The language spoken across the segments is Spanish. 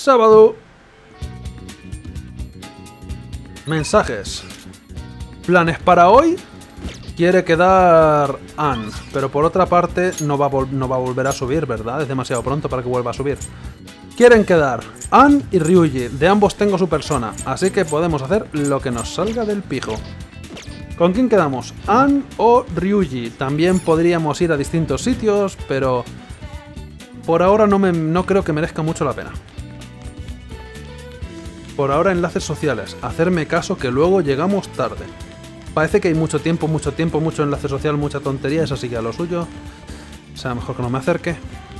Sábado. Mensajes. Planes para hoy. Quiere quedar Ann, pero por otra parte no va a volver a subir, ¿verdad? Es demasiado pronto para que vuelva a subir. Quieren quedar Ann y Ryuji, de ambos tengo su persona, así que podemos hacer lo que nos salga del pijo. ¿Con quién quedamos? ¿Ann o Ryuji? También podríamos ir a distintos sitios, pero por ahora no creo que merezca mucho la pena. Por ahora enlaces sociales, hacerme caso que luego llegamos tarde. Parece que hay mucho tiempo, mucho enlace social, mucha tontería, eso sí que a lo suyo. O sea, mejor que no me acerque.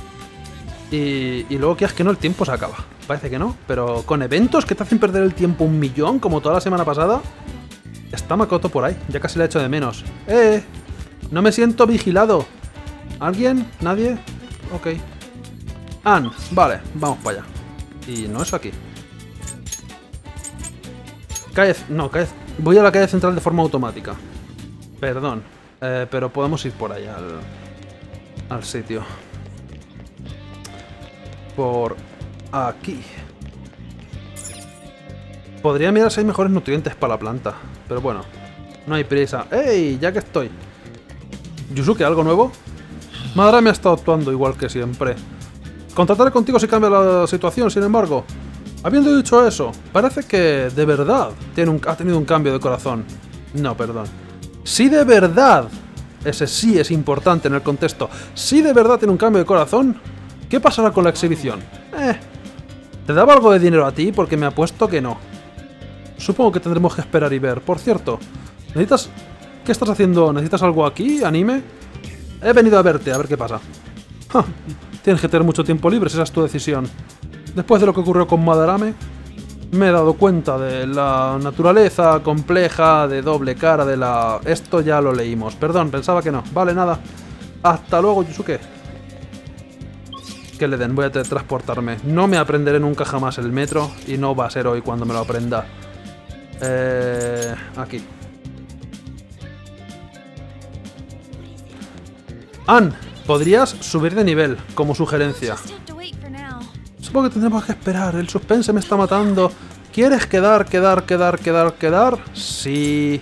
Y luego que es que no, el tiempo se acaba. Parece que no, pero con eventos que te hacen perder el tiempo 1.000.000, como toda la semana pasada, está Makoto por ahí, ya casi la echo de menos. No me siento vigilado. ¿Alguien? ¿Nadie? Ok. Ann, vale, vamos para allá. Y no eso aquí. Voy a la calle central de forma automática. Perdón, pero podemos ir por ahí al sitio. Por aquí. Podría mirar si hay mejores nutrientes para la planta, pero bueno, no hay prisa. ¡Ey! Ya que estoy. Yusuke, ¿algo nuevo? Madara me ha estado actuando igual que siempre. Contrataré contigo si cambia la situación, sin embargo. Habiendo dicho eso, parece que de verdad ha tenido un cambio de corazón. No, perdón. Si de verdad, ese sí es importante en el contexto, si de verdad tiene un cambio de corazón, ¿qué pasará con la exhibición? ¿Te daba algo de dinero a ti? Porque me apuesto que no. Supongo que tendremos que esperar y ver. Por cierto, ¿necesitas... ¿Qué estás haciendo? ¿Necesitas algo aquí? ¿Anime? He venido a verte, a ver qué pasa. Ja, tienes que tener mucho tiempo libre, esa es tu decisión. Después de lo que ocurrió con Madarame, me he dado cuenta de la naturaleza compleja, de doble cara, de la... Esto ya lo leímos. Perdón, pensaba que no. Vale, nada. Hasta luego, Yusuke. Que le den, voy a teletransportarme. No me aprenderé nunca jamás el metro y no va a ser hoy cuando me lo aprenda. Aquí. Ann, podrías subir de nivel, como sugerencia. Supongo que tendremos que esperar, el suspense me está matando. ¿Quieres quedar? Sí.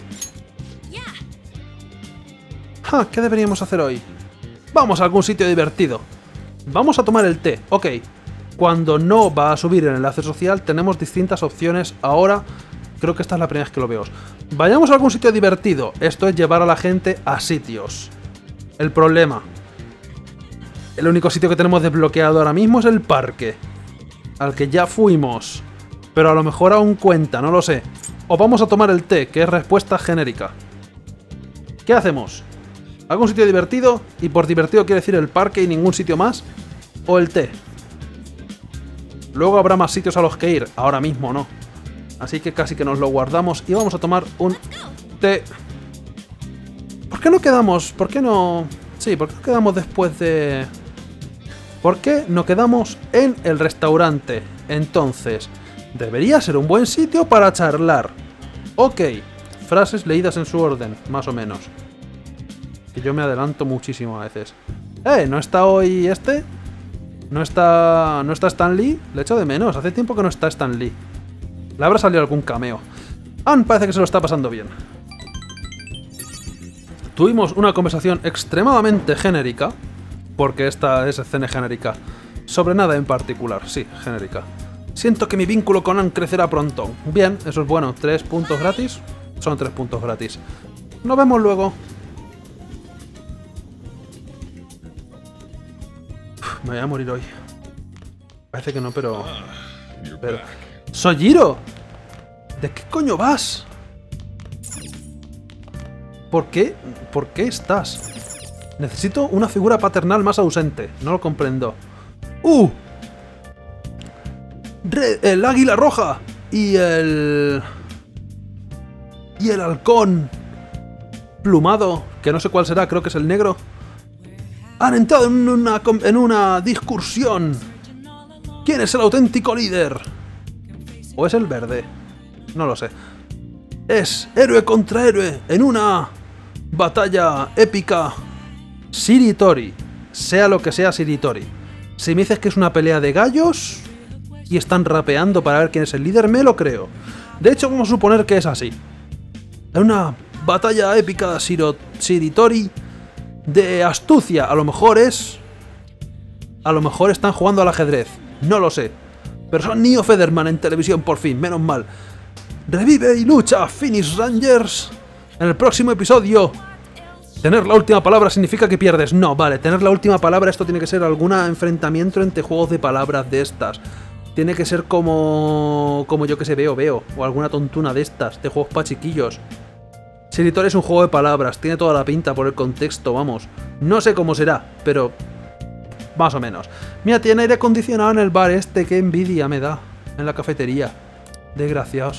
¿Qué deberíamos hacer hoy? Vamos a algún sitio divertido. Vamos a tomar el té, ok. Cuando no va a subir el enlace social tenemos distintas opciones. Ahora creo que esta es la primera vez que lo veo. Vayamos a algún sitio divertido. Esto es llevar a la gente a sitios. El problema. El único sitio que tenemos desbloqueado ahora mismo es el parque. Al que ya fuimos. Pero a lo mejor aún cuenta, no lo sé. O vamos a tomar el té, que es respuesta genérica. ¿Qué hacemos? ¿Algún sitio divertido? Y por divertido quiere decir el parque y ningún sitio más. ¿O el té? Luego habrá más sitios a los que ir. Ahora mismo no. Así que casi que nos lo guardamos y vamos a tomar un té. ¿Por qué no quedamos? ¿Por qué no...? Sí, ¿por qué no quedamos después de...? ¿Por qué no quedamos en el restaurante? Entonces, debería ser un buen sitio para charlar. Ok, frases leídas en su orden, más o menos. Que yo me adelanto muchísimo a veces. ¿No está hoy este? ¿No está Stan Lee? Le echo de menos, hace tiempo que no está Stan Lee. Le habrá salido algún cameo. Ann parece que se lo está pasando bien. Tuvimos una conversación extremadamente genérica, porque esta es escena genérica, sobre nada en particular, sí, genérica. Siento que mi vínculo con Ann crecerá pronto. Bien, eso es bueno. 3 puntos gratis. Son 3 puntos gratis. Nos vemos luego. Me voy a morir hoy. Parece que no, pero... ¡Sojiro! ¿De qué coño vas? ¿Por qué? ¿Por qué estás? Necesito una figura paternal más ausente. No lo comprendo. El águila roja y el halcón plumado, que no sé cuál será, creo que es el negro, han entrado en una discusión. ¿Quién es el auténtico líder? ¿O es el verde? No lo sé. Es héroe contra héroe en una batalla épica. Shiritori. Sea lo que sea Shiritori. Si me dices que es una pelea de gallos, y están rapeando para ver quién es el líder, me lo creo. De hecho, vamos a suponer que es así. En una batalla épica de Shiritori de astucia. A lo mejor están jugando al ajedrez. No lo sé. Pero son Neo Federman en televisión por fin, menos mal. Revive y lucha, Phoenix Rangers. En el próximo episodio. Tener la última palabra significa que pierdes. No, vale, tener la última palabra, esto tiene que ser algún enfrentamiento entre juegos de palabras de estas. Tiene que ser como yo que sé, veo, o alguna tontuna de estas, de juegos pa' chiquillos. Shiritori es un juego de palabras, tiene toda la pinta por el contexto, vamos. No sé cómo será, pero más o menos. Mira, tiene aire acondicionado en el bar este, qué envidia me da. En la cafetería. Desgraciados.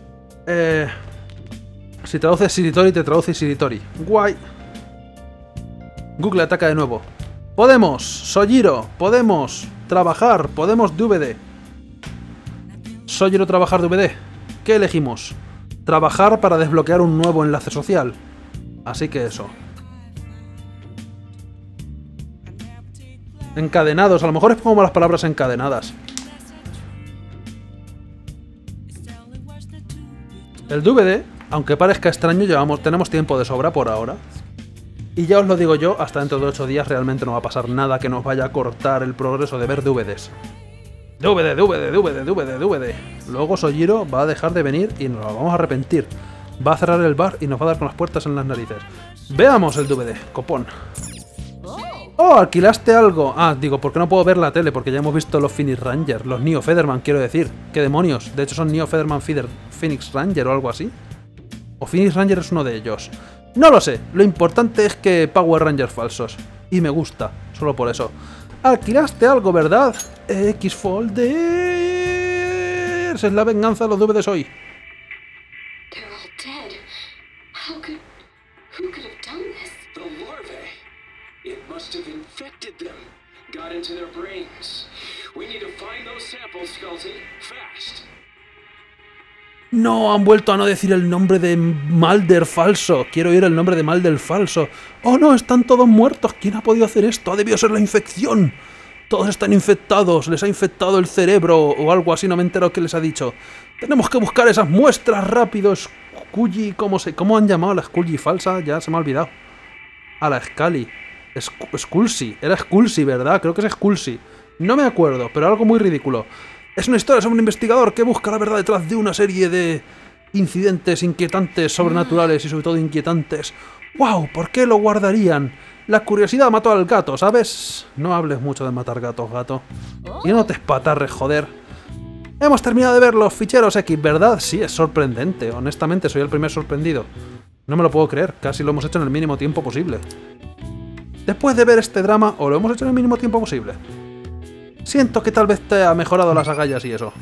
Si traduces Shiritori, te traduce Shiritori. Guay. Google ataca de nuevo. Podemos, Sojiro, podemos trabajar, podemos DVD. Sojiro trabajar DVD. ¿Qué elegimos? Trabajar para desbloquear un nuevo enlace social. Así que eso. Encadenados, a lo mejor es como las palabras encadenadas. El DVD, aunque parezca extraño, tenemos tiempo de sobra por ahora. Y ya os lo digo yo, hasta dentro de 8 días realmente no va a pasar nada que nos vaya a cortar el progreso de ver DVDs. DVD. Luego Sojiro va a dejar de venir y nos lo vamos a arrepentir. Va a cerrar el bar y nos va a dar con las puertas en las narices. Veamos el DVD, copón. Oh, alquilaste algo. Ah, digo, ¿por qué no puedo ver la tele? Porque ya hemos visto los Phoenix Rangers, los Neo Federman, quiero decir. ¿Qué demonios? De hecho son Neo Federman Phoenix Ranger o algo así. O Phoenix Ranger es uno de ellos. No lo sé, lo importante es que Power Rangers falsos. Y me gusta, solo por eso. Alquilaste algo, ¿verdad? X-Folders. Es la venganza de los DVDs hoy. They're all dead. Who could have done this? The larvae. It must have infected them. Got into their brains. We need to find those samples, Skelty. Fast. No, han vuelto a no decir el nombre de Mulder falso. Quiero oír el nombre de Mulder falso. Oh no, están todos muertos. ¿Quién ha podido hacer esto? Ha debido ser la infección. Todos están infectados. Les ha infectado el cerebro o algo así. No me entero qué les ha dicho. Tenemos que buscar esas muestras rápido. Scully, ¿cómo han llamado a la Scully falsa? Ya se me ha olvidado. A la Scully. Sculsi. Era Sculsi, ¿verdad? Creo que es Sculsi. No me acuerdo, pero algo muy ridículo. Es una historia sobre un investigador que busca la verdad detrás de una serie de incidentes inquietantes, sobrenaturales y sobre todo inquietantes. ¡Wow! ¿Por qué lo guardarían? La curiosidad mató al gato, ¿sabes? No hables mucho de matar gatos, gato. Y no te espatarres, joder. Hemos terminado de ver los ficheros X, ¿verdad? Sí, es sorprendente. Honestamente, soy el primer sorprendido. No me lo puedo creer. Casi lo hemos hecho en el mínimo tiempo posible. Después de ver este drama, ¿o lo hemos hecho en el mínimo tiempo posible? Siento que tal vez te ha mejorado las agallas y eso.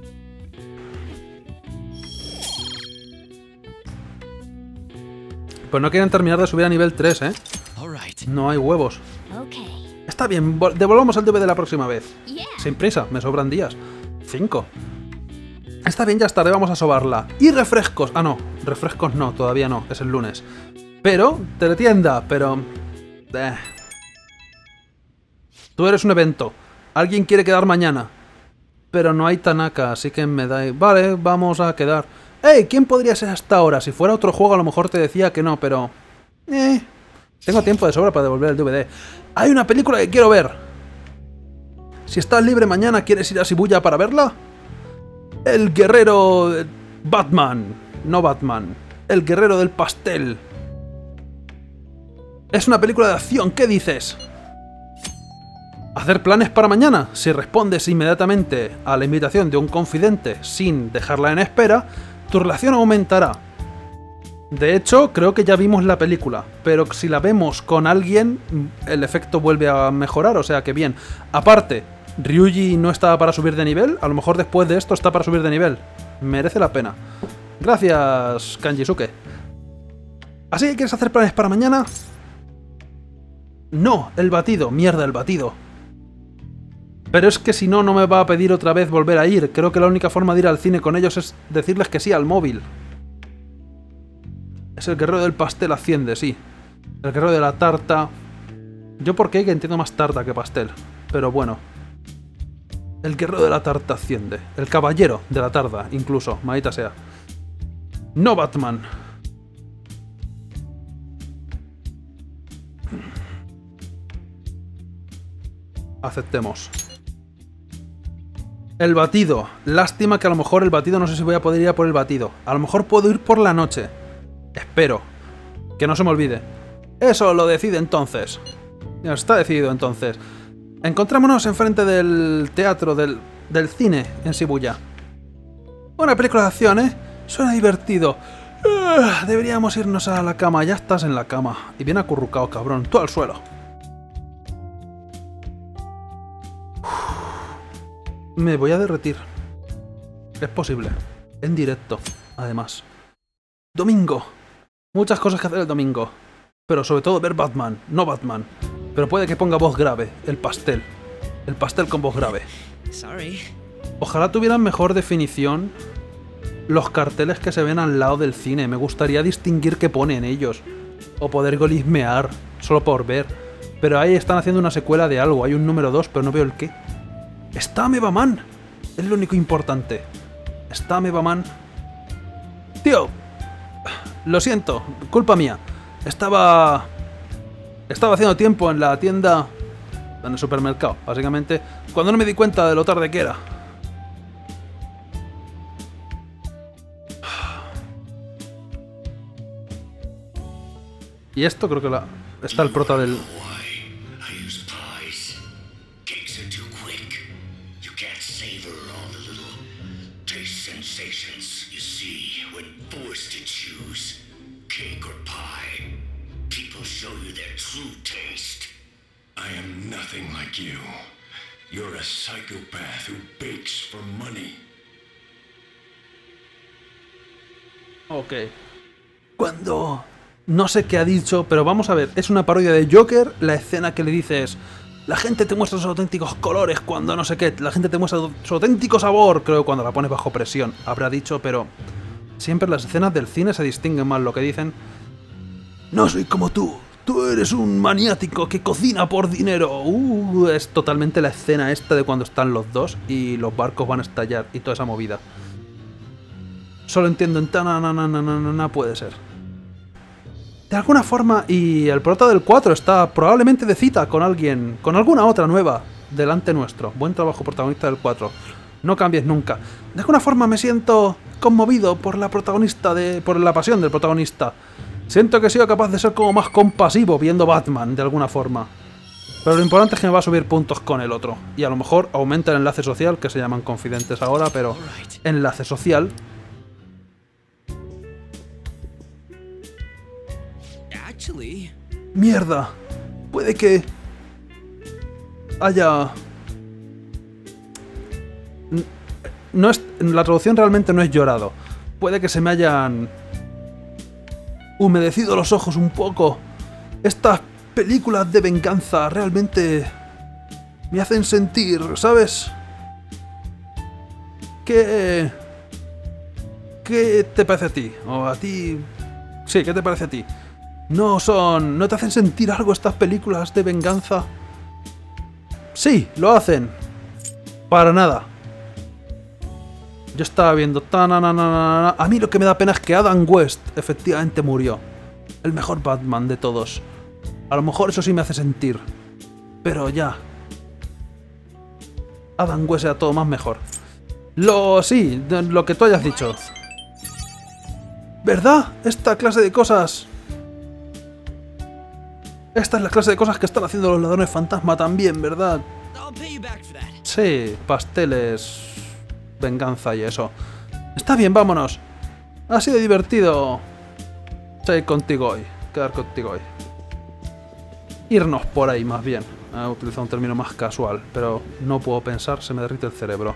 Pues no quieren terminar de subir a nivel 3, ¿eh? No hay huevos. Está bien, devolvamos el DVD la próxima vez. Sin prisa, me sobran días. 5. Está bien, ya es tarde, vamos a sobarla. Y refrescos. Ah, no, refrescos no, todavía no, es el lunes. Pero, teletienda, pero... Tú eres un evento. Alguien quiere quedar mañana. Pero no hay Tanaka, así que me da... Vale, vamos a quedar. ¡Ey! ¿Quién podría ser hasta ahora? Si fuera otro juego a lo mejor te decía que no, pero... Tengo tiempo de sobra para devolver el DVD. ¡Hay una película que quiero ver! Si estás libre mañana, ¿quieres ir a Shibuya para verla? El guerrero... Batman. No Batman. El guerrero del pastel. Es una película de acción, ¿qué dices? ¿Hacer planes para mañana? Si respondes inmediatamente a la invitación de un confidente sin dejarla en espera, tu relación aumentará. De hecho, creo que ya vimos la película, pero si la vemos con alguien, el efecto vuelve a mejorar, o sea que bien. Aparte, Ryuji no estaba para subir de nivel, a lo mejor después de esto está para subir de nivel. Merece la pena. Gracias, Kanjisuke. ¿Así que quieres hacer planes para mañana? No, el batido, mierda, el batido. Pero es que si no, no me va a pedir otra vez volver a ir. Creo que la única forma de ir al cine con ellos es decirles que sí al móvil. Es el guerrero del pastel asciende, sí. El guerrero de la tarta. Yo por qué que entiendo más tarta que pastel. Pero bueno. El guerrero de la tarta asciende. El caballero de la tarda, incluso. Maldita sea. No Batman. Aceptemos. El batido. Lástima que a lo mejor el batido no sé si voy a poder ir a por el batido. A lo mejor puedo ir por la noche. Espero. Que no se me olvide. Eso lo decide entonces. Ya está decidido entonces. Encontrémonos enfrente del teatro, del cine en Shibuya. Una película de acción, ¿eh? Suena divertido. Deberíamos irnos a la cama. Ya estás en la cama. Y bien acurrucado, cabrón. Tú al suelo. Me voy a derretir. Es posible. En directo, además. Domingo. Muchas cosas que hacer el domingo. Pero sobre todo ver Batman, no Batman. Pero puede que ponga voz grave, el pastel. El pastel con voz grave. Sorry. Ojalá tuvieran mejor definición los carteles que se ven al lado del cine. Me gustaría distinguir qué ponen ellos. O poder golismear, solo por ver. Pero ahí están haciendo una secuela de algo. Hay un número 2, pero no veo el qué. ¡Está Amebaman! Es lo único importante. ¿Está Amebaman? Tío, lo siento, culpa mía. Estaba haciendo tiempo en la tienda, en el supermercado, básicamente, cuando no me di cuenta de lo tarde que era. Y esto creo que está el prota del... You're a psychopath who bakes for money. Ok. Cuando... No sé qué ha dicho, pero vamos a ver. Es una parodia de Joker. La escena que le dices... La gente te muestra sus auténticos colores cuando no sé qué. La gente te muestra su auténtico sabor. Creo que cuando la pones bajo presión. Habrá dicho, pero... Siempre las escenas del cine se distinguen más lo que dicen. No soy como tú. Tú eres un maniático que cocina por dinero. Es totalmente la escena esta de cuando están los dos y los barcos van a estallar y toda esa movida. Solo entiendo en no puede ser. De alguna forma, y el prota del 4 está probablemente de cita con alguien, con alguna otra nueva, delante nuestro. Buen trabajo, protagonista del 4. No cambies nunca. De alguna forma me siento conmovido por la protagonista por la pasión del protagonista. Siento que he sido capaz de ser como más compasivo viendo Batman, de alguna forma. Pero lo importante es que me va a subir puntos con el otro. Y a lo mejor aumenta el enlace social, que se llaman confidentes ahora, pero... Enlace social... ¡Mierda! Puede que... haya... No es... La traducción realmente no es llorado. Puede que se me hayan... humedecido los ojos un poco. Estas películas de venganza realmente me hacen sentir, ¿sabes? ¿Qué te parece a ti? O a ti... Sí, ¿qué te parece a ti? ¿No te hacen sentir algo estas películas de venganza? Sí, lo hacen. Para nada. Yo estaba viendo... A mí lo que me da pena es que Adam West efectivamente murió. El mejor Batman de todos. A lo mejor eso sí me hace sentir. Pero ya. Adam West era todo más mejor. Sí, lo que tú hayas dicho. ¿Verdad? Esta clase de cosas... Esta es la clase de cosas que están haciendo los ladrones fantasma también, ¿verdad? Sí, pasteles... venganza y eso. Está bien, vámonos. Ha sido divertido seguir contigo hoy. Quedar contigo hoy. Irnos por ahí, más bien. He utilizado un término más casual, pero no puedo pensar, se me derrite el cerebro.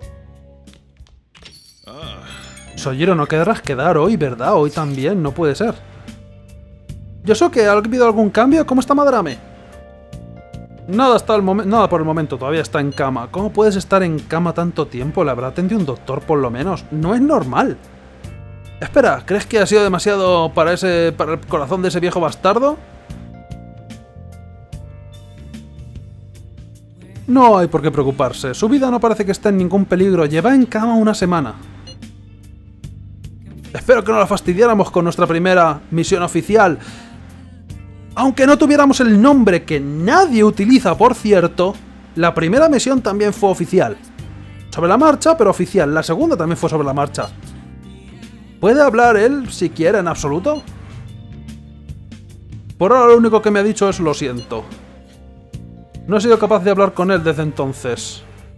Sojiro, no querrás quedar hoy, ¿verdad? Hoy también, no puede ser. Yosuke, ¿ha habido algún cambio? ¿Cómo está Madarame? Nada por el momento, todavía está en cama. ¿Cómo puedes estar en cama tanto tiempo? ¿Le habrá atendido un doctor por lo menos? No es normal. Espera, ¿crees que ha sido demasiado para el corazón de ese viejo bastardo? No hay por qué preocuparse. Su vida no parece que esté en ningún peligro. Lleva en cama una semana. Espero que no la fastidiáramos con nuestra primera misión oficial. Aunque no tuviéramos el nombre que nadie utiliza, por cierto, la primera misión también fue oficial. Sobre la marcha, pero oficial. La segunda también fue sobre la marcha. ¿Puede hablar él, si quiere, en absoluto? Por ahora lo único que me ha dicho es lo siento. No he sido capaz de hablar con él desde entonces.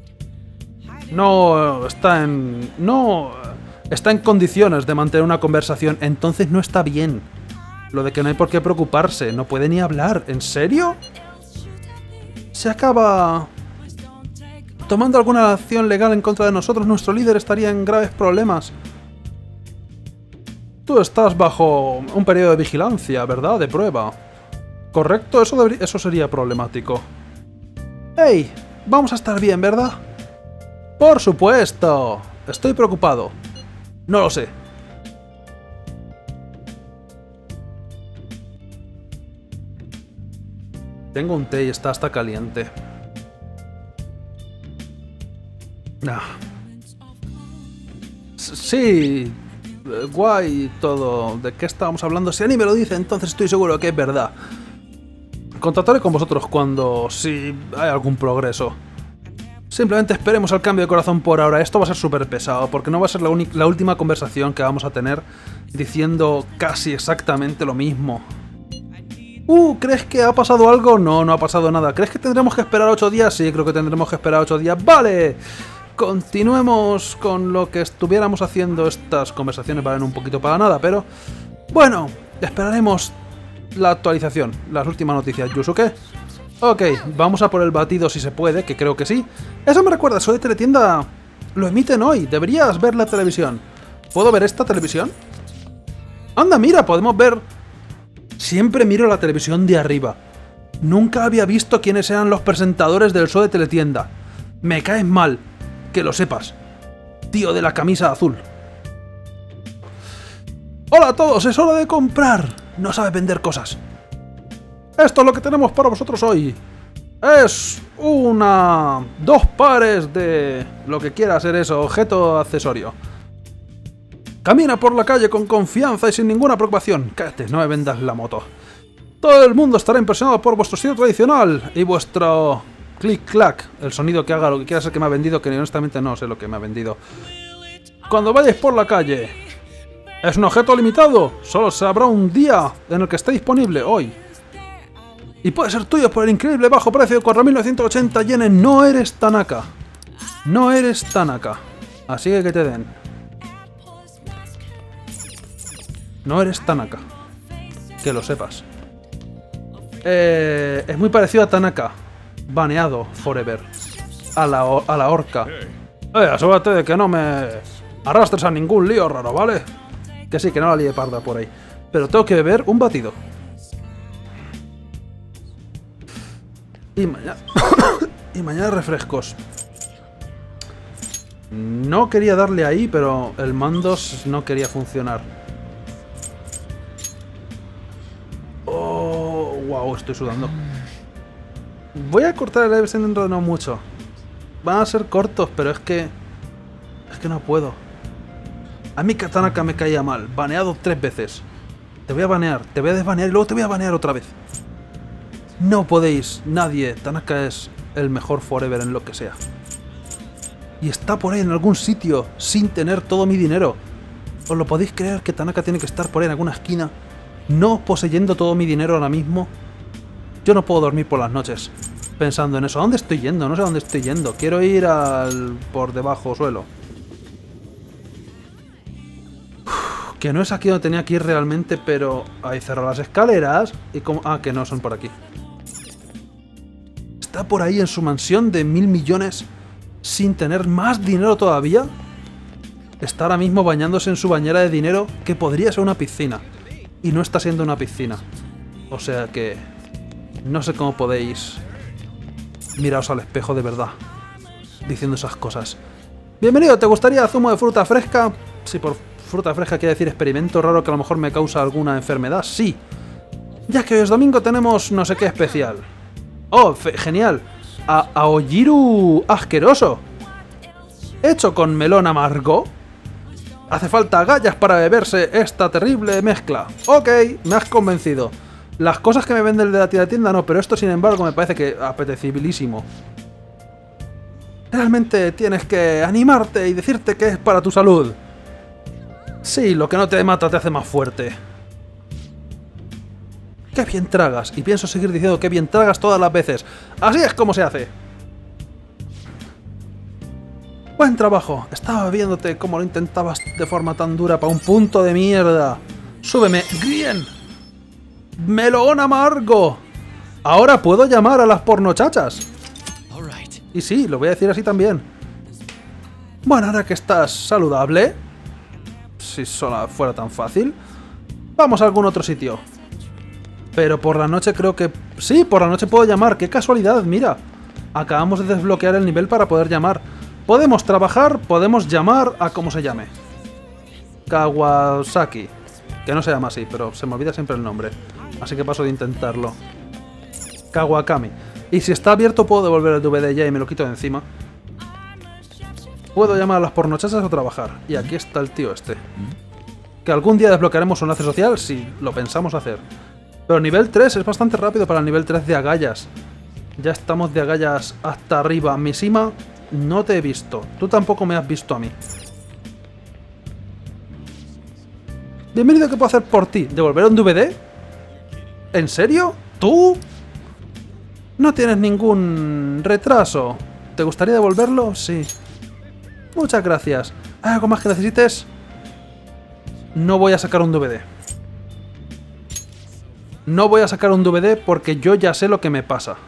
No está en condiciones de mantener una conversación, entonces no está bien. Lo de que no hay por qué preocuparse, no puede ni hablar. ¿En serio? Se acaba tomando alguna acción legal en contra de nosotros, nuestro líder estaría en graves problemas. Tú estás bajo un periodo de vigilancia, ¿verdad? De prueba. ¿Correcto? Eso sería problemático. ¡Hey! Vamos a estar bien, ¿verdad? ¡Por supuesto! Estoy preocupado. No lo sé. Tengo un té y está hasta caliente. Sí, guay todo. ¿De qué estábamos hablando? Si Annie me lo dice, entonces estoy seguro que es verdad. Contactaré con vosotros si hay algún progreso. Simplemente esperemos al cambio de corazón por ahora. Esto va a ser súper pesado, porque no va a ser la última conversación que vamos a tener diciendo casi exactamente lo mismo. ¿Crees que ha pasado algo? No, no ha pasado nada. ¿Crees que tendremos que esperar 8 días? Sí, creo que tendremos que esperar 8 días. ¡Vale! Continuemos con lo que estuviéramos haciendo. Estas conversaciones valen un poquito para nada, pero... Bueno, esperaremos la actualización. Las últimas noticias. ¿Yusuke? Ok, vamos a por el batido si se puede, que creo que sí. Eso me recuerda, Show de Teletienda lo emiten hoy. Deberías ver la televisión. ¿Puedo ver esta televisión? Anda, mira, podemos ver... Siempre miro la televisión de arriba. Nunca había visto quiénes eran los presentadores del show de Teletienda. Me caes mal. Que lo sepas. Tío de la camisa azul. ¡Hola a todos! ¡Es hora de comprar! No sabes vender cosas. Esto es lo que tenemos para vosotros hoy. Es 2 pares de... lo que quiera ser eso, objeto accesorio. Camina por la calle con confianza y sin ninguna preocupación. Cállate, no me vendas la moto. Todo el mundo estará impresionado por vuestro estilo tradicional y vuestro clic-clac. El sonido que haga lo que quiera ser que me ha vendido, que honestamente no sé lo que me ha vendido. Cuando vayáis por la calle. Es un objeto limitado. Solo se habrá un día en el que esté disponible, hoy. Y puede ser tuyo por el increíble bajo precio de 4.980 yenes. No eres Tanaka. No eres Tanaka. Así que te den. No eres Tanaka. Que lo sepas. Es muy parecido a Tanaka. Baneado forever. A la horca. Asegúrate de que no me arrastres a ningún lío raro, ¿vale? Que sí, que no la líe parda por ahí. Pero tengo que beber un batido. Y mañana... y mañana refrescos. No quería darle ahí, pero el mando no quería funcionar. Oh, wow, estoy sudando. Voy a cortar el live dentro de no mucho. Van a ser cortos, pero es que no puedo. A mí Tanaka me caía mal. Baneado 3 veces. Te voy a banear, te voy a desbanear y luego te voy a banear otra vez. No podéis, nadie. Tanaka es el mejor forever en lo que sea. Y está por ahí en algún sitio, sin tener todo mi dinero. ¿Os lo podéis creer que Tanaka tiene que estar por ahí en alguna esquina, no poseyendo todo mi dinero ahora mismo? Yo no puedo dormir por las noches pensando en eso. ¿A dónde estoy yendo? No sé a dónde estoy yendo. Quiero ir por debajo suelo. Que no es aquí donde tenía que ir realmente, pero... Ahí cerrado las escaleras y como... Ah, que no, son por aquí. ¿Está por ahí en su mansión de 1.000 millones sin tener más dinero todavía? Está ahora mismo bañándose en su bañera de dinero que podría ser una piscina. Y no está siendo una piscina. O sea que... No sé cómo podéis... Miraos al espejo de verdad. Diciendo esas cosas. Bienvenido, ¿te gustaría zumo de fruta fresca? Sí, por fruta fresca quiere decir experimento raro que a lo mejor me causa alguna enfermedad. Sí. Ya que hoy es domingo tenemos no sé qué especial. Oh, genial. Aoyiru asqueroso. Hecho con melón amargo. Hace falta agallas para beberse esta terrible mezcla. Ok, me has convencido. Las cosas que me venden de la tienda no, pero esto sin embargo me parece que apetecibilísimo. Realmente tienes que animarte y decirte que es para tu salud. Sí, lo que no te mata te hace más fuerte. ¡Qué bien tragas! Y pienso seguir diciendo que bien tragas todas las veces. ¡Así es como se hace! ¡Buen trabajo! Estaba viéndote cómo lo intentabas de forma tan dura para un punto de mierda. ¡Súbeme! ¡Bien! ¡Melón amargo! Ahora puedo llamar a las pornochachas. Y sí, lo voy a decir así también. Bueno, ahora que estás saludable, si solo fuera tan fácil, vamos a algún otro sitio. Pero por la noche creo que... Sí, por la noche puedo llamar. ¡Qué casualidad! Mira, acabamos de desbloquear el nivel para poder llamar. Podemos trabajar, podemos llamar a como se llame. Kawasaki. Que no se llama así, pero se me olvida siempre el nombre. Así que paso de intentarlo. Kawakami. Y si está abierto puedo devolver el DVD ya y me lo quito de encima. Puedo llamar a las pornochachas o trabajar. Y aquí está el tío este. Que algún día desbloquearemos un enlace social si lo pensamos hacer. Pero nivel 3 es bastante rápido para el nivel 3 de agallas. Ya estamos de agallas hasta arriba. Mishima, no te he visto. Tú tampoco me has visto a mí. Bienvenido, ¿qué puedo hacer por ti? ¿Devolver un DVD? ¿En serio? ¿Tú? No tienes ningún retraso. ¿Te gustaría devolverlo? Sí. Muchas gracias. ¿Hay algo más que necesites? No voy a sacar un DVD. No voy a sacar un DVD porque yo ya sé lo que me pasa.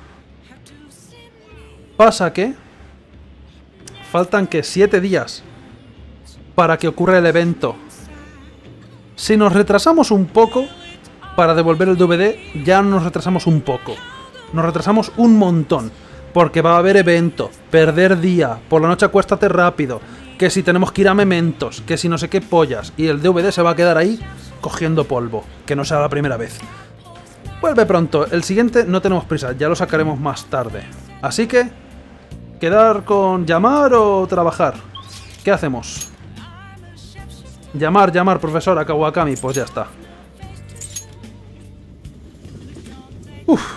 Pasa que... faltan que 7 días para que ocurra el evento. Si nos retrasamos un poco para devolver el DVD, ya nos retrasamos un poco. Nos retrasamos un montón. Porque va a haber evento, perder día, por la noche acuéstate rápido, que si tenemos que ir a Mementos, que si no sé qué pollas, y el DVD se va a quedar ahí cogiendo polvo, que no sea la primera vez. Vuelve pronto, el siguiente no tenemos prisa, ya lo sacaremos más tarde. Así que, ¿quedar con llamar o trabajar? ¿Qué hacemos? Llamar, profesora Kawakami, pues ya está. Uff.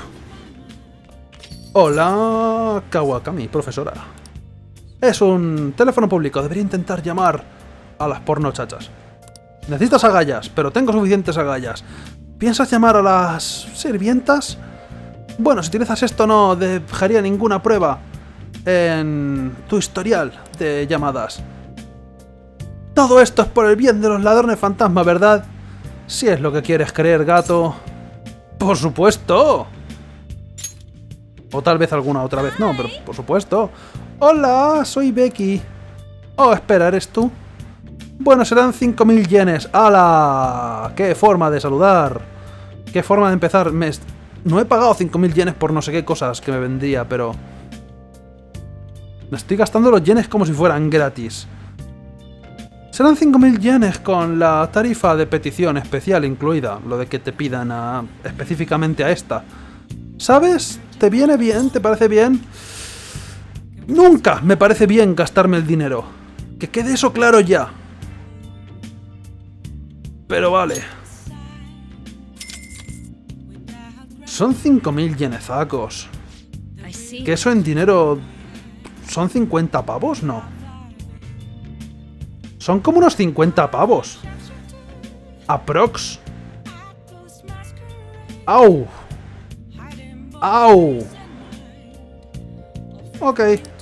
Hola, Kawakami, profesora. Es un teléfono público, debería intentar llamar a las pornochachas. Necesitas agallas, pero tengo suficientes agallas. ¿Piensas llamar a las sirvientas? Bueno, si utilizas esto no dejaría ninguna prueba en tu historial de llamadas. Todo esto es por el bien de los ladrones fantasma, ¿verdad? Si es lo que quieres creer, gato. ¡Por supuesto! O tal vez alguna otra vez no, pero por supuesto. Hola, soy Becky. Oh, espera, ¿eres tú? Bueno, serán 5000 yenes. ¡Hala! ¡Qué forma de saludar! ¡Qué forma de empezar! No he pagado 5000 yenes por no sé qué cosas que me vendría, pero... me estoy gastando los yenes como si fueran gratis. Serán 5000 yenes con la tarifa de petición especial incluida. Lo de que te pidan específicamente a esta. ¿Sabes? ¿Te viene bien? ¿Te parece bien? Nunca me parece bien gastarme el dinero. Que quede eso claro ya. Pero vale. Son 5000 yenezacos. ¿Que eso en dinero son 50 pavos? No. Son como unos 50 pavos. Aprox. ¡Au! ¡Au! Ok.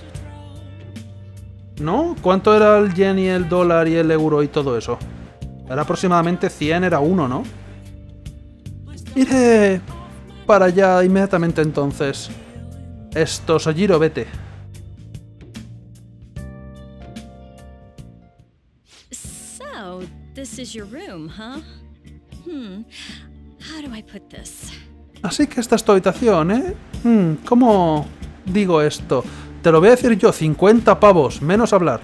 ¿No? ¿Cuánto era el yen y el dólar y el euro y todo eso? Era aproximadamente 100, era 1, ¿no? Iré para allá inmediatamente entonces. Esto, Sojiro, vete. So, this is your room, huh? How do I put this? Así que esta es tu habitación, ¿eh? ¿Cómo digo esto? Te lo voy a decir yo, 50 pavos, menos hablar.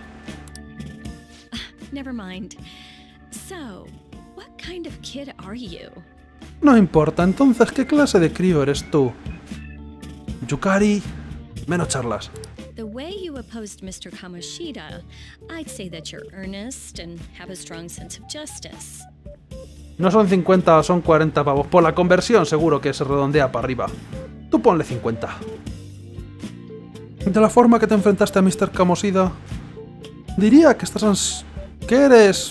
Never mind. So, what kind of kid are you? No importa, entonces, ¿qué clase de crío eres tú? Yukari, Menos charlas. The way you opposed Mr. Kamoshida, I'd say that you're earnest and have a strong sense of justice. No son 50, son 40 pavos. Por la conversión seguro que se redondea para arriba. Tú ponle 50. De la forma que te enfrentaste a Mr. Kamoshida, diría que que eres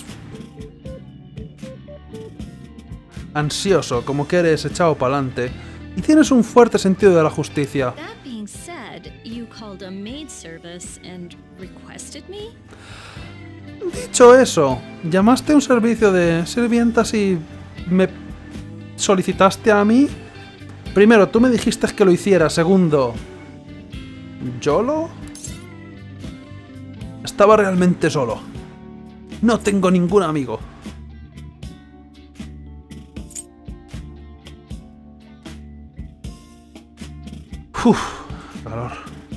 ansioso, como que eres echado para adelante y tienes un fuerte sentido de la justicia. That being said, you called a maid service and requested me? Dicho eso, llamaste a un servicio de sirvientas y me solicitaste a mí. Primero, tú me dijiste que lo hiciera. Segundo, ¿Yolo? Estaba realmente solo. No tengo ningún amigo. Uf, calor.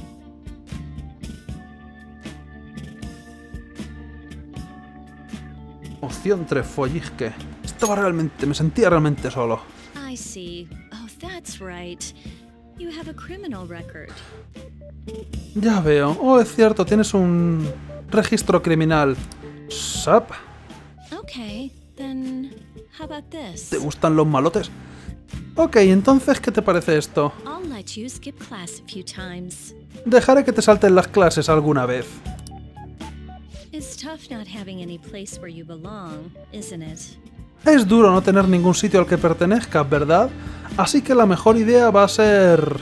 Opción 3, follisque. Me sentía realmente solo. I see. Oh, that's right. You have a criminal record. Ya veo. Oh, es cierto, tienes un registro criminal. ¿Sap? Okay, then how about this? ¿Te gustan los malotes? Ok, entonces, ¿qué te parece esto? I'll let you skip class a few times. Dejaré que te salten las clases alguna vez. It's tough not having any place where you belong, isn't it? Es duro no tener ningún sitio al que pertenezcas, ¿verdad? Así que la mejor idea va a ser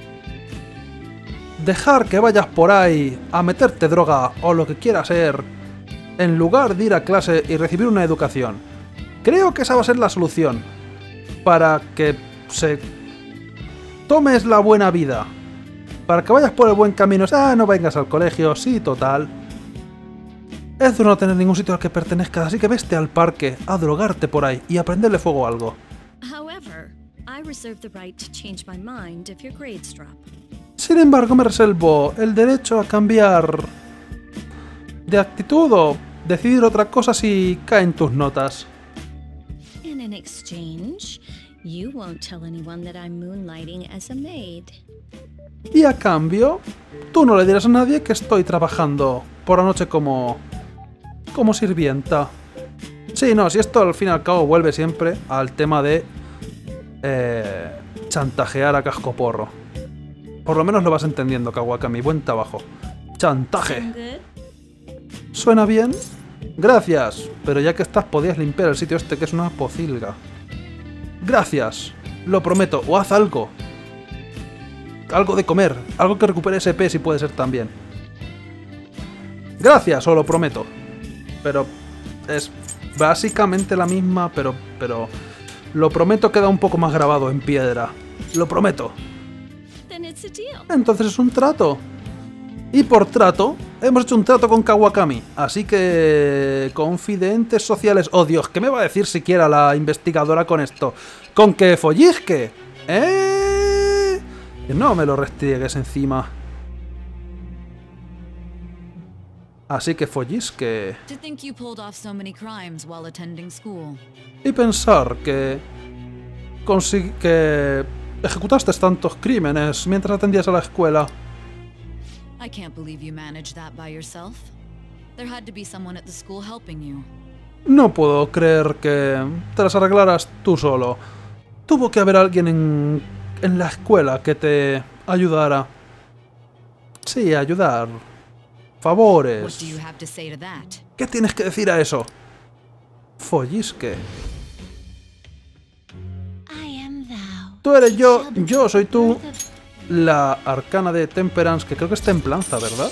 dejar que vayas por ahí a meterte droga o lo que quiera ser, en lugar de ir a clase y recibir una educación. Creo que esa va a ser la solución para que tomes la buena vida, para que vayas por el buen camino. No vengas al colegio, sí, total. Es duro no tener ningún sitio al que pertenezcas, así que vete al parque a drogarte por ahí y a prenderle fuego a algo. However, I reserve the right to change my mind if your grades drop. Sin embargo, me reservo el derecho a cambiar de actitud o decidir otra cosa si caen tus notas. In an exchange, you won't tell anyone that I'm moonlighting as a maid. Y a cambio, tú no le dirás a nadie que estoy trabajando por la noche como sirvienta. Sí, no, si esto al fin y al cabo vuelve siempre al tema de chantajear a cascoporro. Por lo menos lo vas entendiendo, Kawakami. Buen trabajo. Chantaje. Sound good? ¿Suena bien? Gracias. Pero ya que estás, podías limpiar el sitio este que es una pocilga. Gracias. Lo prometo. O haz algo. Algo de comer. Algo que recupere SP si puede ser también. Gracias, os lo prometo. Pero es básicamente la misma, pero lo prometo queda un poco más grabado en piedra. Lo prometo. Then it's a deal. Entonces es un trato. Y por trato, hemos hecho un trato con Kawakami. Así que... confidentes sociales... Oh Dios, ¿qué me va a decir siquiera la investigadora con esto? ¿Con que follisque? Que no me lo restriegues encima. Así que follisque. To think you pulled off so many crimes while attending school. Y pensar que ejecutaste tantos crímenes mientras atendías a la escuela. I can't believe you managed that by yourself. There had to be someone at the school helping you. No puedo creer que te las arreglaras tú solo. Tuvo que haber alguien en la escuela que te ayudara. Sí, ayudar. What Favores. do you have to say to that? ¿Qué tienes que decir a eso? Follisque. I am thou. Tú eres yo soy tú. La arcana de Temperance, que creo que es templanza, ¿verdad?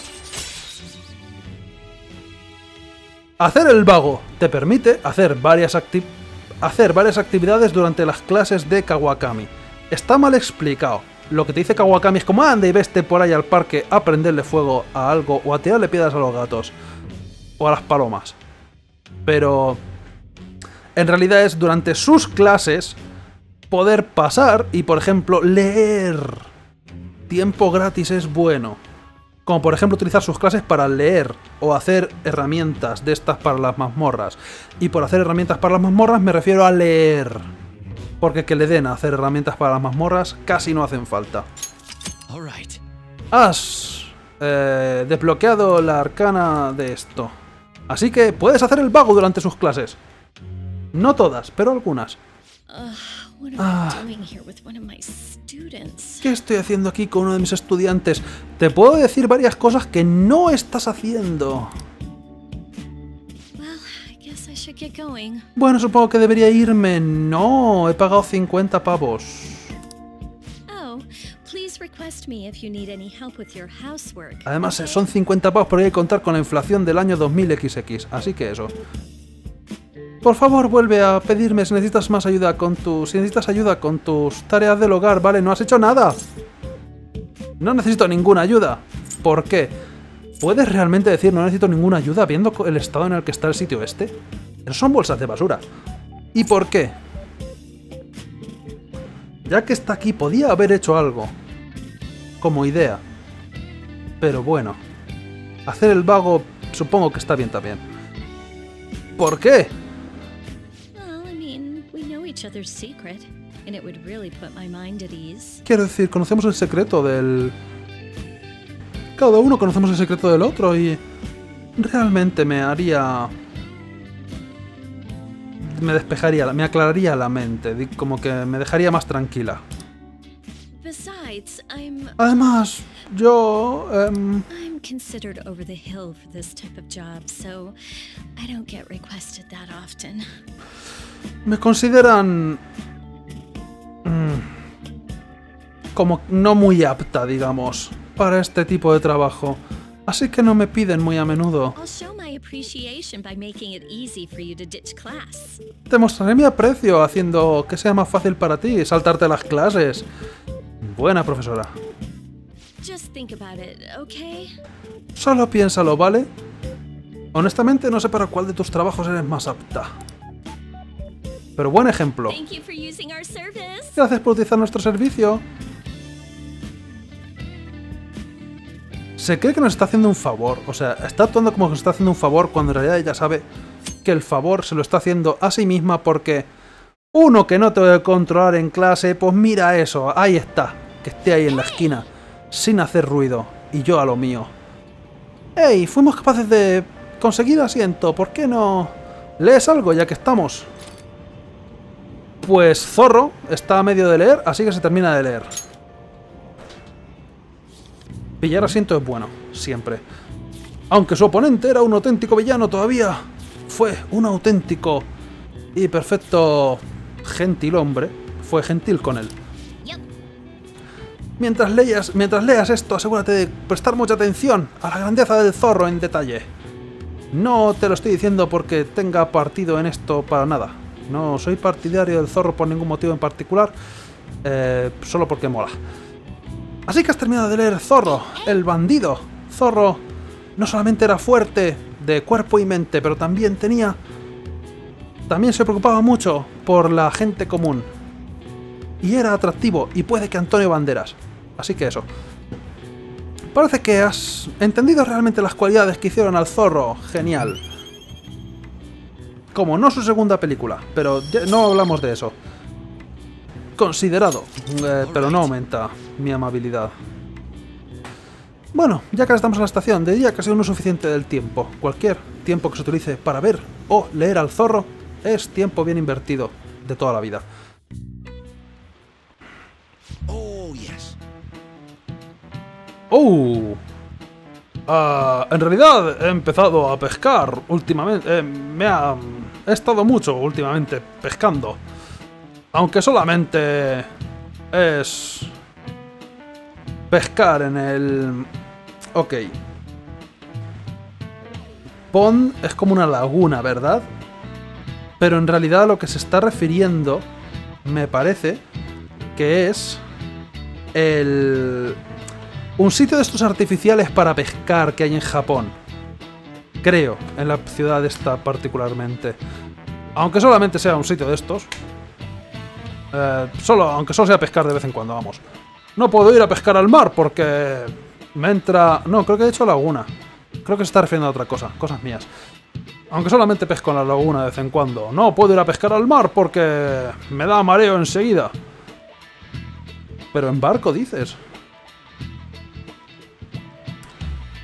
Hacer el vago te permite hacer varias actividades durante las clases de Kawakami. Está mal explicado. Lo que te dice Kawakami es como anda y vete por ahí al parque a prenderle fuego a algo o a tirarle piedras a los gatos. O a las palomas. Pero en realidad es durante sus clases poder pasar y, por ejemplo, leer. Tiempo gratis es bueno. Como por ejemplo utilizar sus clases para leer o hacer herramientas de estas para las mazmorras. Y por hacer herramientas para las mazmorras me refiero a leer. Porque que le den a hacer herramientas para las mazmorras casi no hacen falta. All right. Has desbloqueado la arcana de esto. Así que puedes hacer el vago durante sus clases. No todas, pero algunas. What am I doing here with one of my students? ¿Qué estoy haciendo aquí con uno de mis estudiantes? Te puedo decir varias cosas que no estás haciendo. Well, I guess I should get going. Bueno, supongo que debería irme. No, he pagado 50 pavos. Oh, please request me if you need any help with your housework. Además, son 50 pavos porque hay que contar con la inflación del año 2000XX. Así que eso. Por favor, vuelve a pedirme si necesitas más ayuda con tus... Si necesitas ayuda con tus tareas del hogar, ¿vale? No has hecho nada. No necesito ninguna ayuda. ¿Por qué? ¿Puedes realmente decir no necesito ninguna ayuda viendo el estado en el que está el sitio este? Esos son bolsas de basura. ¿Y por qué? Ya que está aquí, podía haber hecho algo. Como idea. Pero bueno. Hacer el vago supongo que está bien también. ¿Por qué? Each other's secret, and it would really put my mind at ease. Quiero decir, conocemos el secreto del... Cada uno conocemos el secreto del otro y... Realmente me haría... Me despejaría, me aclararía la mente, como que me dejaría más tranquila. Besides, Además, yo... I'm considered over the hill for this type of job, so I don't get requested that often. Me consideran... como no muy apta, digamos, para este tipo de trabajo. Así que no me piden muy a menudo. Te mostraré mi aprecio haciendo que sea más fácil para ti saltarte las clases. Buena profesora. Solo piénsalo, ¿vale? Honestamente no sé para cuál de tus trabajos eres más apta. Pero buen ejemplo. Gracias por utilizar nuestro servicio. Se cree que nos está haciendo un favor. O sea, está actuando como que nos está haciendo un favor cuando en realidad ella sabe que el favor se lo está haciendo a sí misma porque... Uno que no te voy a controlar en clase, pues mira eso, ahí está. Que esté ahí en la esquina, sin hacer ruido. Y yo a lo mío. ¡Ey! Fuimos capaces de conseguir asiento. ¿Por qué no lees algo ya que estamos? Pues Zorro está a medio de leer, así que se termina de leer. Pillar asiento es bueno, siempre. Aunque su oponente era un auténtico villano todavía. Fue un auténtico y perfecto gentil hombre. Fue gentil con él. Mientras leas esto, asegúrate de prestar mucha atención a la grandeza del zorro en detalle. No te lo estoy diciendo porque tenga partido en esto para nada. No soy partidario del zorro por ningún motivo en particular, solo porque mola. Así que has terminado de leer Zorro, el bandido. Zorro no solamente era fuerte de cuerpo y mente, pero también se preocupaba mucho por la gente común. Y era atractivo, y puede que Antonio Banderas. Así que eso. Parece que has entendido realmente las cualidades que hicieron al Zorro. Genial. Como no su segunda película, pero no hablamos de eso. Considerado, pero no aumenta mi amabilidad. Bueno, ya que estamos en la estación, diría que ha sido no suficiente del tiempo. Cualquier tiempo que se utilice para ver o leer al zorro es tiempo bien invertido de toda la vida. Oh, yes. ¡Oh! En realidad he empezado a pescar últimamente. He estado mucho últimamente pescando. Aunque solamente es pescar en el... Ok. Pond es como una laguna, ¿verdad? Pero en realidad a lo que se está refiriendo, me parece, que es un sitio de estos artificiales para pescar que hay en Japón. Creo, en la ciudad esta particularmente. Aunque solamente sea un sitio de estos. Aunque solo sea pescar de vez en cuando, vamos. No puedo ir a pescar al mar porque me entra... No, creo que he dicho laguna. Creo que se está refiriendo a otra cosa, cosas mías. Aunque solamente pesco en la laguna de vez en cuando. No puedo ir a pescar al mar porque me da mareo enseguida. Pero en barco, dices.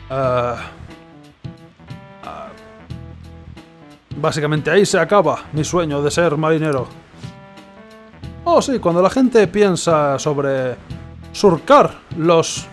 Básicamente ahí se acaba mi sueño de ser marinero. Oh sí, cuando la gente piensa sobre surcar los...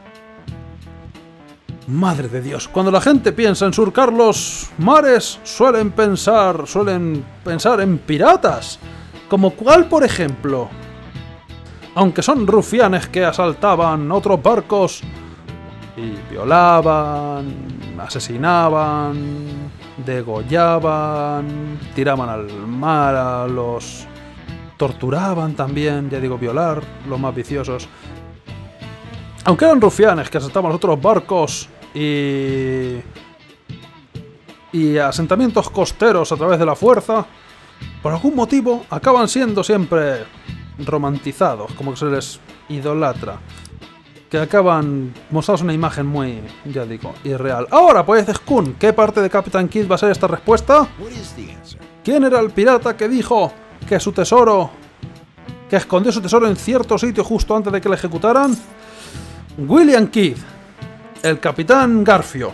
Madre de Dios, cuando la gente piensa en surcar los mares, suelen pensar en piratas. ¿Como cuál, por ejemplo? Aunque son rufianes que asaltaban otros barcos y violaban, asesinaban, degollaban, tiraban al mar a los... torturaban también, ya digo, violar, los más viciosos. Aunque eran rufianes que asaltaban los otros barcos y asentamientos costeros a través de la fuerza, por algún motivo acaban siendo siempre romantizados, como que se les idolatra. Que acaban mostrados una imagen muy, ya digo, irreal. Ahora, pues, Skun, ¿qué parte de Captain Kidd va a ser esta respuesta? ¿Quién era el pirata que dijo que su tesoro... que escondió su tesoro en cierto sitio justo antes de que le ejecutaran? William Kidd, el Capitán Garfio,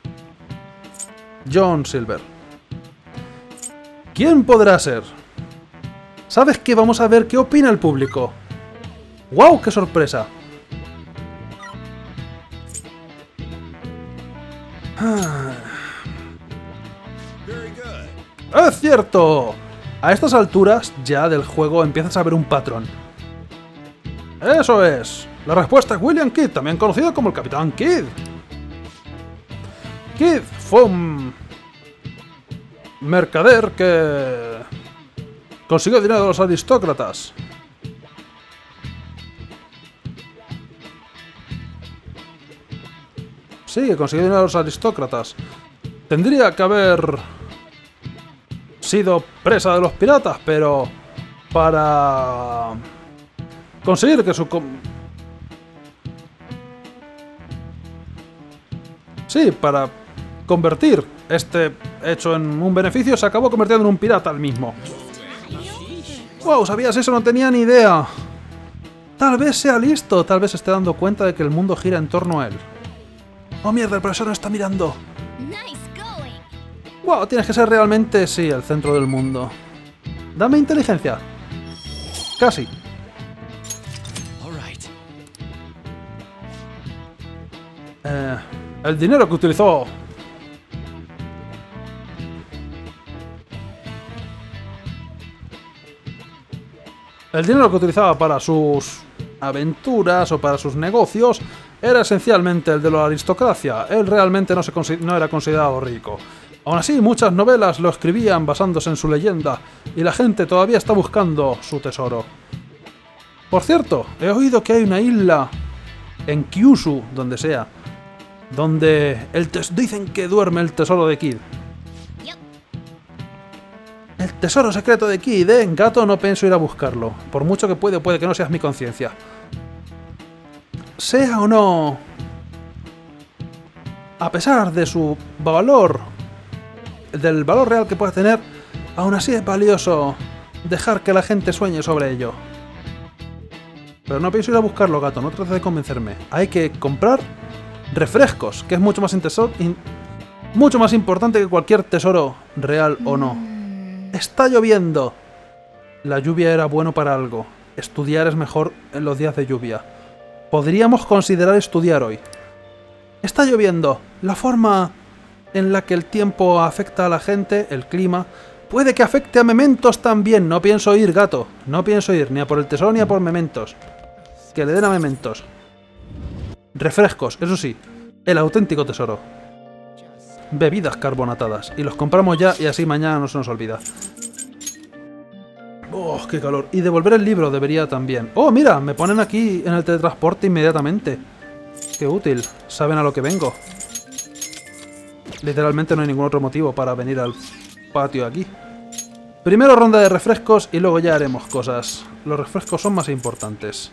John Silver. ¿Quién podrá ser? ¿Sabes qué? Vamos a ver qué opina el público. ¡Wow! ¡Qué sorpresa! ¡Es cierto! A estas alturas ya del juego empiezas a ver un patrón. ¡Eso es! La respuesta es William Kidd, también conocido como el Capitán Kidd. Kidd fue un mercader que consiguió dinero de los aristócratas. Sí, que consiguió dinero de los aristócratas. Tendría que haber sido presa de los piratas, pero para conseguir que su... Sí, para convertir este hecho en un beneficio, se acabó convirtiendo en un pirata el mismo. ¡Wow! ¿Sabías eso? No tenía ni idea. Tal vez sea listo, tal vez se esté dando cuenta de que el mundo gira en torno a él. ¡Oh, mierda! El profesor no está mirando. ¡Wow! Tienes que ser realmente, sí, el centro del mundo. Dame inteligencia. Casi. El dinero que utilizó... El dinero que utilizaba para sus aventuras o para sus negocios era esencialmente el de la aristocracia. Él realmente no era considerado rico. Aún así, muchas novelas lo escribían basándose en su leyenda, y la gente todavía está buscando su tesoro. Por cierto, he oído que hay una isla en Kyushu, donde sea, donde dicen que duerme el tesoro de Kidd. El tesoro secreto de Kidd, ¿eh? Gato, no pienso ir a buscarlo. Por mucho que puede que no seas mi conciencia. Sea o no... A pesar de su valor... del valor real que pueda tener, aún así es valioso dejar que la gente sueñe sobre ello. Pero no pienso ir a buscarlo, gato, no trates de convencerme. Hay que comprar refrescos, que es mucho más importante que cualquier tesoro real o no. Está lloviendo. La lluvia era bueno para algo. Estudiar es mejor en los días de lluvia. Podríamos considerar estudiar hoy. Está lloviendo. La forma en la que el tiempo afecta a la gente, el clima, puede que afecte a Mementos también. No pienso ir, gato. No pienso ir ni a por el tesoro ni a por Mementos. Que le den a Mementos. Refrescos, eso sí. El auténtico tesoro. Bebidas carbonatadas. Y los compramos ya y así mañana no se nos olvida. ¡Oh, qué calor! Y devolver el libro debería también. ¡Oh, mira! Me ponen aquí en el teletransporte inmediatamente. ¡Qué útil! Saben a lo que vengo. Literalmente no hay ningún otro motivo para venir al patio aquí. Primero ronda de refrescos y luego ya haremos cosas. Los refrescos son más importantes.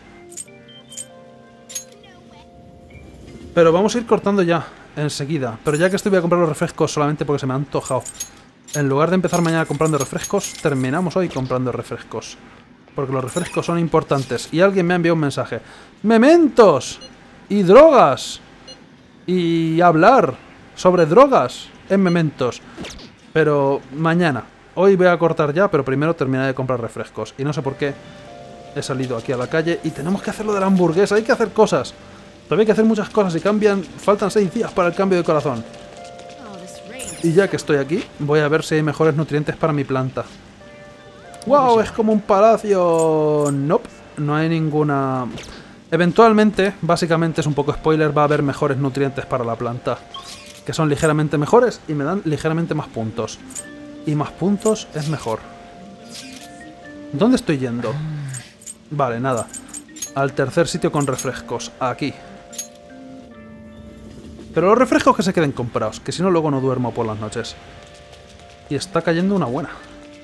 Pero vamos a ir cortando ya, enseguida. Pero ya que estoy voy a comprar los refrescos solamente porque se me ha antojado. En lugar de empezar mañana comprando refrescos, terminamos hoy comprando refrescos. Porque los refrescos son importantes. Y alguien me ha enviado un mensaje. ¡Mementos! ¡Y drogas! y hablar sobre drogas en Mementos. Pero mañana. Hoy voy a cortar ya, pero primero terminaré de comprar refrescos. Y no sé por qué he salido aquí a la calle y tenemos que hacer lo de la hamburguesa. Hay que hacer cosas. Todavía hay que hacer muchas cosas y faltan 6 días para el cambio de corazón. Y ya que estoy aquí, voy a ver si hay mejores nutrientes para mi planta. ¡Wow! Es como un palacio. Nope, no hay ninguna. Eventualmente, básicamente es un poco spoiler, va a haber mejores nutrientes para la planta. Que son ligeramente mejores y me dan ligeramente más puntos. Y más puntos es mejor. ¿Dónde estoy yendo? Vale, nada. Al tercer sitio con refrescos. Aquí. Pero los refrescos que se queden comprados, que si no luego no duermo por las noches. Y está cayendo una buena.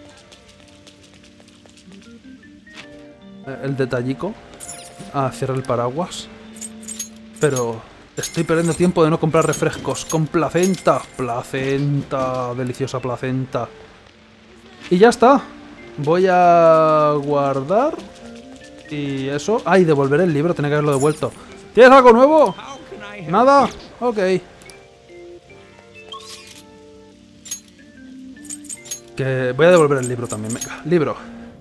El detallico. Cierra el paraguas. Pero estoy perdiendo tiempo de no comprar refrescos. Con placenta. Placenta. Deliciosa placenta. Y ya está. Voy a guardar. Y eso. ¡Ay! Devolver el libro. Tenía que haberlo devuelto. ¿Tienes algo nuevo? ¿Nada? Ok. Que voy a devolver el libro también. Venga, libro.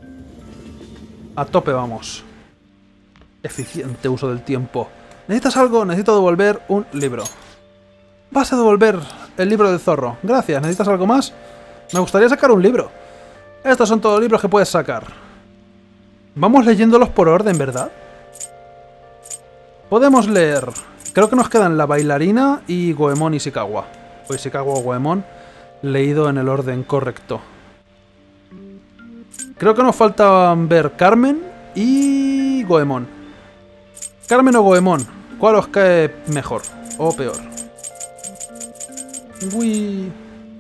A tope vamos. Eficiente uso del tiempo. ¿Necesitas algo? Necesito devolver un libro. Vas a devolver el libro del zorro. Gracias. ¿Necesitas algo más? Me gustaría sacar un libro. Estos son todos los libros que puedes sacar. Vamos leyéndolos por orden, ¿verdad? Podemos leer. Creo que nos quedan La bailarina y Goemon Ishikawa. O Ishikawa o Goemon. Leído en el orden correcto. Creo que nos faltan ver Carmen y Goemon. Carmen o Goemon. ¿Cuál os cae mejor? O peor. Uy.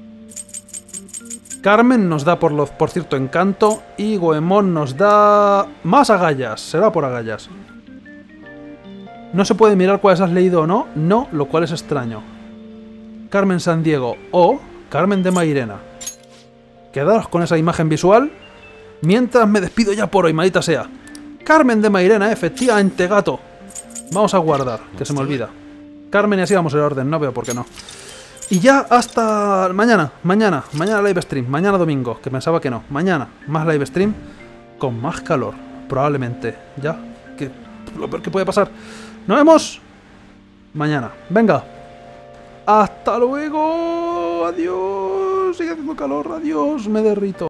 Carmen nos da por cierto encanto. Y Goemon nos da más agallas. Será por agallas. No se puede mirar cuáles has leído o no. No, lo cual es extraño. Carmen Sandiego o Carmen de Mairena. Quedaros con esa imagen visual. Mientras me despido ya por hoy, maldita sea. Carmen de Mairena, efectivamente, gato. Vamos a guardar, que se me olvida. Carmen y así vamos en orden, no veo por qué no. Y ya hasta mañana, mañana live stream, mañana domingo, que pensaba que no. Mañana, más live stream, con más calor, probablemente. Ya, que lo peor que puede pasar. Nos vemos mañana. Venga. Hasta luego. Adiós. Sigue haciendo calor. Adiós. Me derrito.